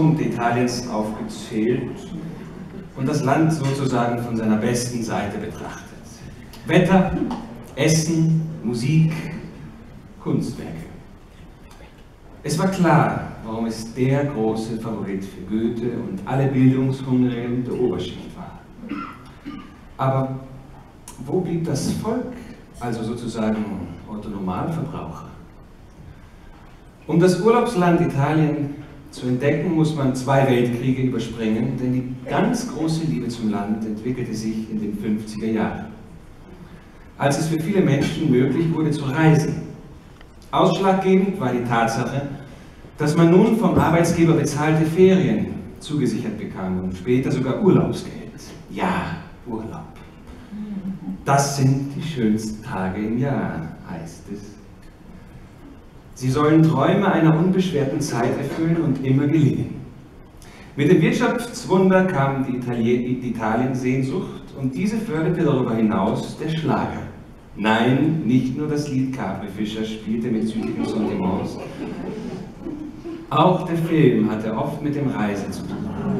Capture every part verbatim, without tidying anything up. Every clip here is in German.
Pluspunkte Italiens aufgezählt und das Land sozusagen von seiner besten Seite betrachtet. Wetter, Essen, Musik, Kunstwerke. Es war klar, warum es der große Favorit für Goethe und alle Bildungshungrigen der Oberschicht war. Aber wo blieb das Volk, also sozusagen Otto-Normalverbraucher? Um das Urlaubsland Italien zu entdecken, muss man zwei Weltkriege überspringen, denn die ganz große Liebe zum Land entwickelte sich in den fünfziger Jahren, als es für viele Menschen möglich wurde zu reisen. Ausschlaggebend war die Tatsache, dass man nun vom Arbeitsgeber bezahlte Ferien zugesichert bekam und später sogar Urlaubsgeld. Ja, Urlaub. Das sind die schönsten Tage im Jahr, heißt es. Sie sollen Träume einer unbeschwerten Zeit erfüllen und immer gelingen. Mit dem Wirtschaftswunder kam die, Itali- die Italien-Sehnsucht und diese förderte darüber hinaus der Schlager. Nein, nicht nur das Lied Capri-Fischer spielte mit südlichen Sentiments. Auch der Film hatte oft mit dem Reisen zu tun.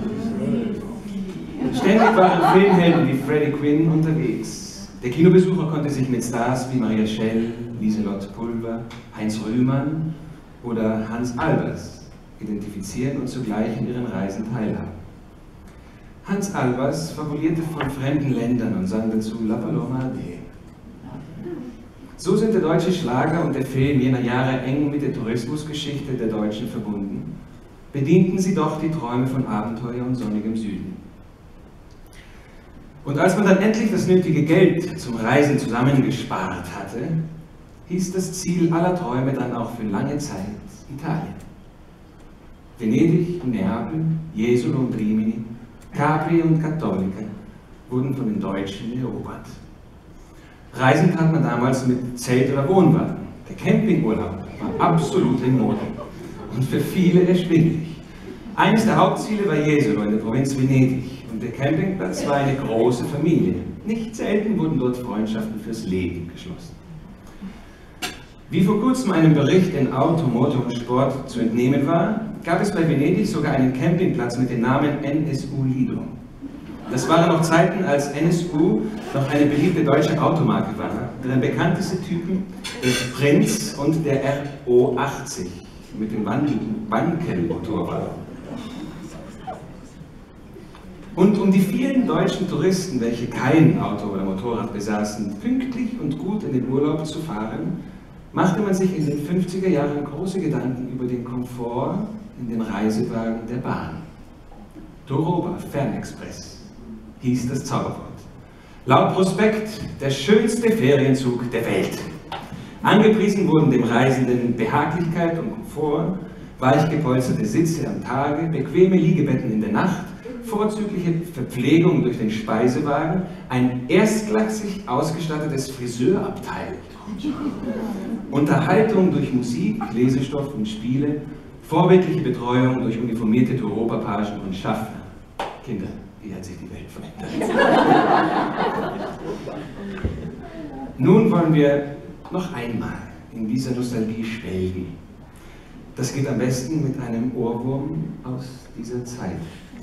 Ständig waren Filmhelden wie Freddie Quinn unterwegs. Der Kinobesucher konnte sich mit Stars wie Maria Schell, Lieselotte Pulver, Heinz Rühmann oder Hans Albers identifizieren und zugleich in ihren Reisen teilhaben. Hans Albers fabulierte von fremden Ländern und sang dazu La Paloma Ade. So sind der deutsche Schlager und der Film jener Jahre eng mit der Tourismusgeschichte der Deutschen verbunden, bedienten sie doch die Träume von Abenteuer und sonnigem Süden. Und als man dann endlich das nötige Geld zum Reisen zusammengespart hatte, hieß das Ziel aller Träume dann auch für lange Zeit Italien. Venedig und Neapel, Jesolo und Rimini, Capri und Cattolica wurden von den Deutschen erobert. Reisen tat man damals mit Zelt oder Wohnwagen. Der Campingurlaub war absolut in Mode und für viele erschwinglich. Eines der Hauptziele war Jesolo in der Provinz Venedig und der Campingplatz war eine große Familie. Nicht selten wurden dort Freundschaften fürs Leben geschlossen. Wie vor kurzem einem Bericht in Auto, Motor und Sport zu entnehmen war, gab es bei Venedig sogar einen Campingplatz mit dem Namen N S U Lido. Das waren noch Zeiten, als N S U noch eine beliebte deutsche Automarke war, deren bekannteste Typen der Prinz und der R O achtzig mit dem Wankelmotor waren. Und um die vielen deutschen Touristen, welche kein Auto oder Motorrad besaßen, pünktlich und gut in den Urlaub zu fahren, machte man sich in den fünfziger Jahren große Gedanken über den Komfort in den Reisewagen der Bahn. Doroba Fernexpress hieß das Zauberwort. Laut Prospekt der schönste Ferienzug der Welt. Angepriesen wurden dem Reisenden Behaglichkeit und Komfort, weich gepolsterte Sitze am Tage, bequeme Liegebetten in der Nacht, vorzügliche Verpflegung durch den Speisewagen, ein erstklassig ausgestattetes Friseurabteil, Unterhaltung durch Musik, Lesestoff und Spiele, vorbildliche Betreuung durch uniformierte Tourpagen und Schaffner. Kinder, wie hat sich die Welt verändert? Nun wollen wir noch einmal in dieser Nostalgie schwelgen. Das geht am besten mit einem Ohrwurm aus dieser Zeit.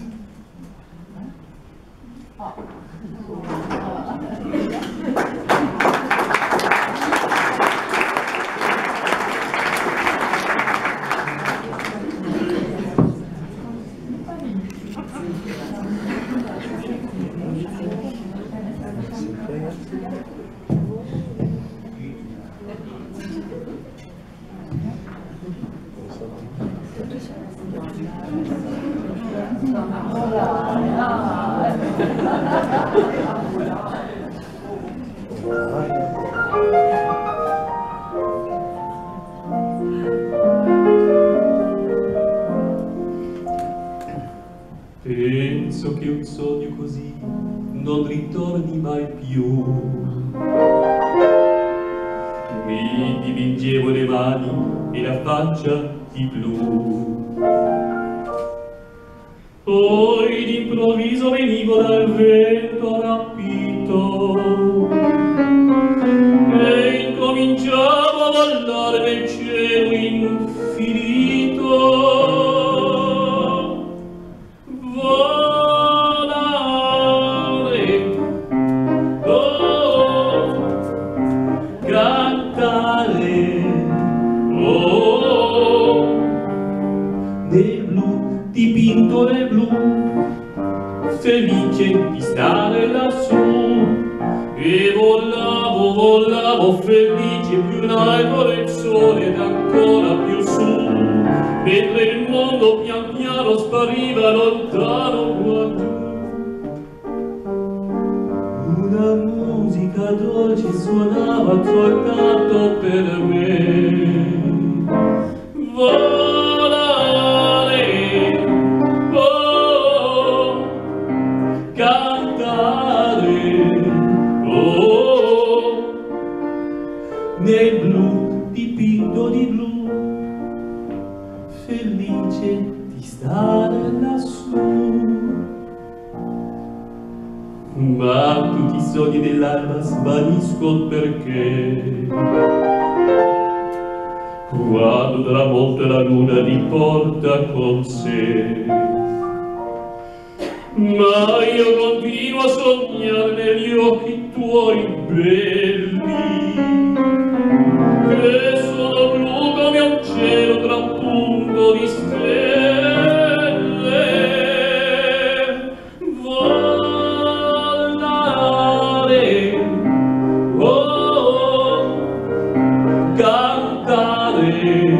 Penso che un sogno così non ritorni mai più. Mi dipingevo le mani e la faccia di blu. Poi d'improvviso venivo dal vento rapito e incominciavo a volare nel cielo infinito. nel blu, dipinto nel blu, felice di stare lassù. E volavo, volavo felice più in alto del sole ed ancora più su, mentre il mondo pian piano spariva lontano quanto. Una musica dolce suonava soltanto per me. Volare, oh, cantare, oh, nel blu, dipinto di blu, felice di stare lassù. Ma tutti i sogni dell'alba svaniscono perché quando tramonta la luna li porta con sé. Ma io continuo a sognare negli occhi tuoi belli, che sono blu come un cielo tra un punto di stelle. Volare, oh, cantare,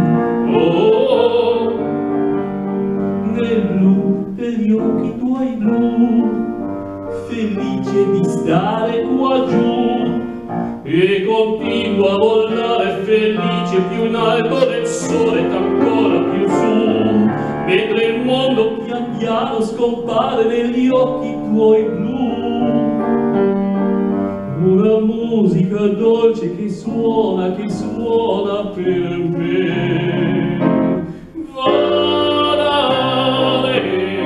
oh, nel blu degli occhi tuoi blu, felice di stare qua giù. E continuo a volare felice più in alto del sole ed ancora più su, mentre il mondo pian piano scompare negli occhi tuoi blu. Una musica dolce che suona, che suona per me. Volare,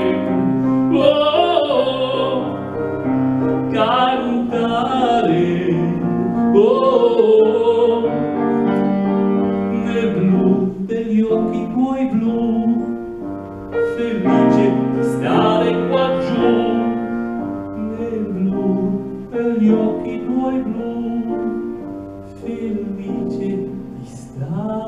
oh, cantare, oh, nel blu degli occhi tuoi blu, felice di stare qua giù. Nel blu degli occhi tuoi blu, felice di stare